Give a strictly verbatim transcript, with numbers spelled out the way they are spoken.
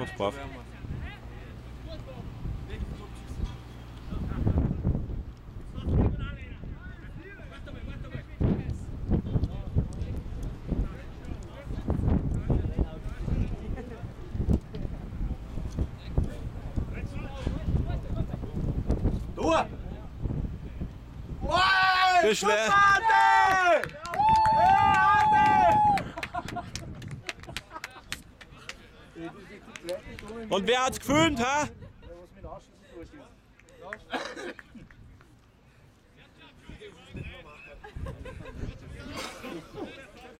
Ganz brav. Fischle! Und wer hat's gefilmt, ha?